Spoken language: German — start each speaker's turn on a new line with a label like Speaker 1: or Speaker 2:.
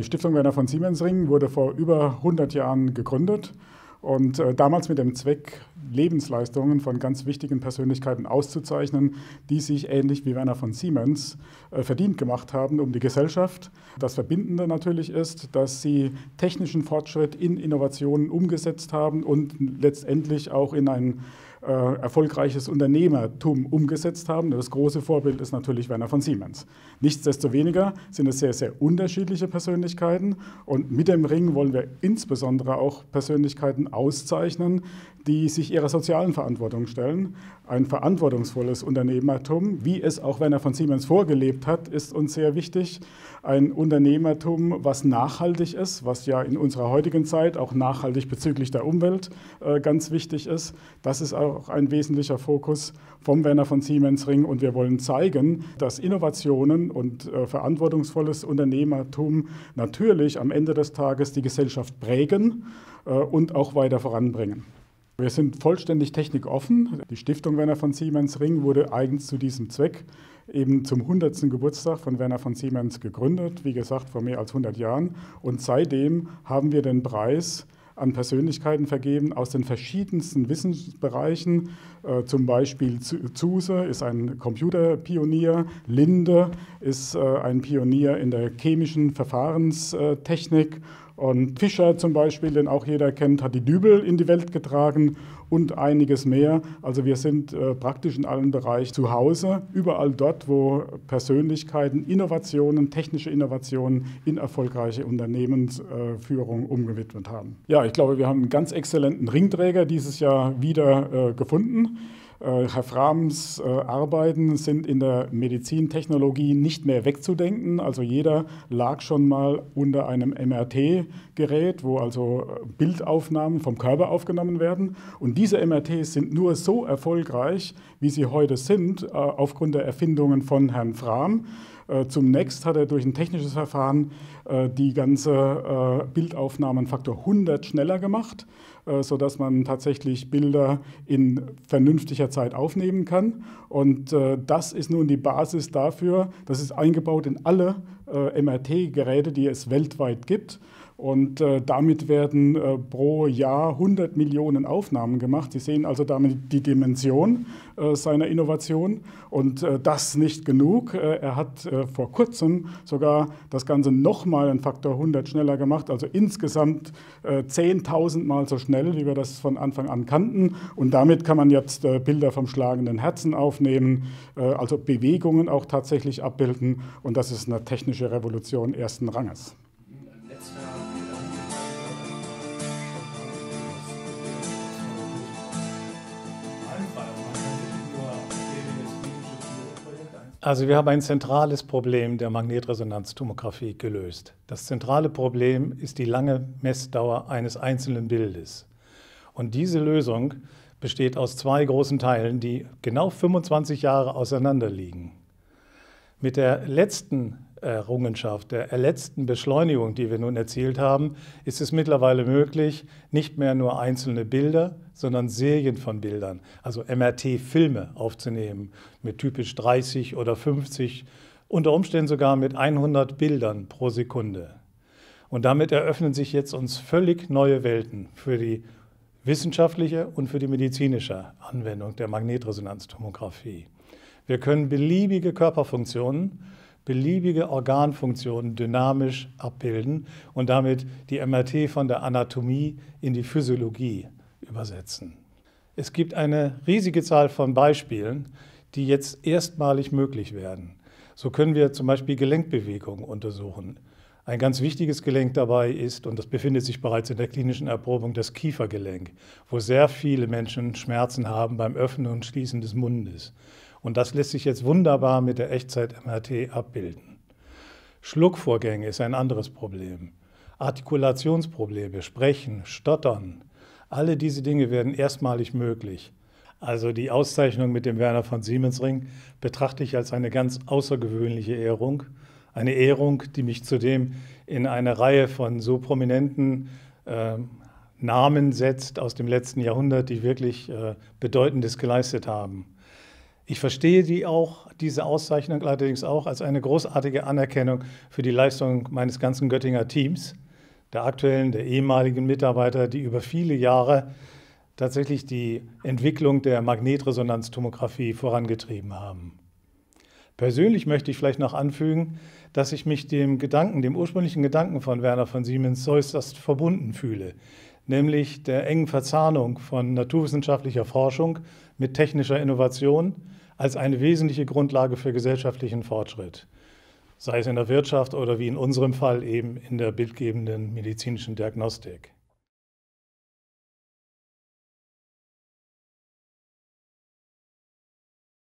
Speaker 1: Stiftung Werner von Siemensring wurde vor über 100 Jahren gegründet und damals mit dem Zweck, Lebensleistungen von ganz wichtigen Persönlichkeiten auszuzeichnen, die sich ähnlich wie Werner von Siemens verdient gemacht haben um die Gesellschaft. Das Verbindende natürlich ist, dass sie technischen Fortschritt in Innovationen umgesetzt haben und letztendlich auch in ein erfolgreiches Unternehmertum umgesetzt haben. Das große Vorbild ist natürlich Werner von Siemens. Nichtsdestoweniger sind es sehr, sehr unterschiedliche Persönlichkeiten und mit dem Ring wollen wir insbesondere auch Persönlichkeiten auszeichnen, die sich ihrer sozialen Verantwortung stellen. Ein verantwortungsvolles Unternehmertum, wie es auch Werner von Siemens vorgelebt hat, ist uns sehr wichtig. Ein Unternehmertum, was nachhaltig ist, was ja in unserer heutigen Zeit auch nachhaltig bezüglich der Umwelt ganz wichtig ist. Das ist auch ein wesentlicher Fokus vom Werner von Siemens Ring und wir wollen zeigen, dass Innovationen und verantwortungsvolles Unternehmertum natürlich am Ende des Tages die Gesellschaft prägen und auch weiter voranbringen. Wir sind vollständig technikoffen. Die Stiftung Werner von Siemens Ring wurde eigens zu diesem Zweck eben zum 100. Geburtstag von Werner von Siemens gegründet, wie gesagt vor mehr als 100 Jahren. Und seitdem haben wir den Preis an Persönlichkeiten vergeben aus den verschiedensten Wissensbereichen. Zum Beispiel Zuse ist ein Computerpionier, Linde ist ein Pionier in der chemischen Verfahrenstechnik und Fischer zum Beispiel, den auch jeder kennt, hat die Dübel in die Welt getragen und einiges mehr. Also wir sind praktisch in allen Bereichen zu Hause, überall dort, wo Persönlichkeiten, Innovationen, technische Innovationen in erfolgreiche Unternehmensführung umgewidmet haben. Ja, ich glaube, wir haben einen ganz exzellenten Ringträger dieses Jahr wieder gefunden. Herr Frahms Arbeiten sind in der Medizintechnologie nicht mehr wegzudenken. Also jeder lag schon mal unter einem MRT-Gerät, wo also Bildaufnahmen vom Körper aufgenommen werden. Und diese MRTs sind nur so erfolgreich, wie sie heute sind, aufgrund der Erfindungen von Herrn Frahm. Zunächst hat er durch ein technisches Verfahren die ganze Bildaufnahmen Faktor 100 schneller gemacht, sodass man tatsächlich Bilder in vernünftiger Zeit aufnehmen kann. Und das ist nun die Basis dafür, das ist eingebaut in alle MRT-Geräte, die es weltweit gibt. Und damit werden pro Jahr 100 Millionen Aufnahmen gemacht. Sie sehen also damit die Dimension seiner Innovation. Und das nicht genug. Er hat vor kurzem sogar das Ganze nochmal einen Faktor 100 schneller gemacht. Also insgesamt 10.000 Mal so schnell, wie wir das von Anfang an kannten. Und damit kann man jetzt Bilder vom schlagenden Herzen aufnehmen, also Bewegungen auch tatsächlich abbilden. Und das ist eine technische Revolution ersten Ranges.
Speaker 2: Also wir haben ein zentrales Problem der Magnetresonanztomographie gelöst. Das zentrale Problem ist die lange Messdauer eines einzelnen Bildes. Und diese Lösung besteht aus zwei großen Teilen, die genau 25 Jahre auseinander liegen. Mit der letzten Errungenschaft, der letzten Beschleunigung, die wir nun erzielt haben, ist es mittlerweile möglich, nicht mehr nur einzelne Bilder, sondern Serien von Bildern, also MRT-Filme aufzunehmen mit typisch 30 oder 50, unter Umständen sogar mit 100 Bildern pro Sekunde. Und damit eröffnen sich jetzt uns völlig neue Welten für die wissenschaftliche und für die medizinische Anwendung der Magnetresonanztomographie. Wir können beliebige Körperfunktionen, beliebige Organfunktionen dynamisch abbilden und damit die MRT von der Anatomie in die Physiologie übersetzen. Es gibt eine riesige Zahl von Beispielen, die jetzt erstmalig möglich werden. So können wir zum Beispiel Gelenkbewegungen untersuchen. Ein ganz wichtiges Gelenk dabei ist, und das befindet sich bereits in der klinischen Erprobung, das Kiefergelenk, wo sehr viele Menschen Schmerzen haben beim Öffnen und Schließen des Mundes. Und das lässt sich jetzt wunderbar mit der Echtzeit-MRT abbilden. Schluckvorgänge ist ein anderes Problem. Artikulationsprobleme, Sprechen, Stottern, alle diese Dinge werden erstmalig möglich. Also die Auszeichnung mit dem Werner von Siemens Ring betrachte ich als eine ganz außergewöhnliche Ehrung. Eine Ehrung, die mich zudem in eine Reihe von so prominenten Namen setzt aus dem letzten Jahrhundert, die wirklich Bedeutendes geleistet haben. Ich verstehe diese Auszeichnung allerdings auch als eine großartige Anerkennung für die Leistung meines ganzen Göttinger Teams, der aktuellen, der ehemaligen Mitarbeiter, die über viele Jahre tatsächlich die Entwicklung der Magnetresonanztomographie vorangetrieben haben. Persönlich möchte ich vielleicht noch anfügen, dass ich mich dem ursprünglichen Gedanken von Werner von Siemens äußerst verbunden fühle, nämlich der engen Verzahnung von naturwissenschaftlicher Forschung mit technischer Innovation als eine wesentliche Grundlage für gesellschaftlichen Fortschritt, sei es in der Wirtschaft oder wie in unserem Fall eben in der bildgebenden medizinischen Diagnostik.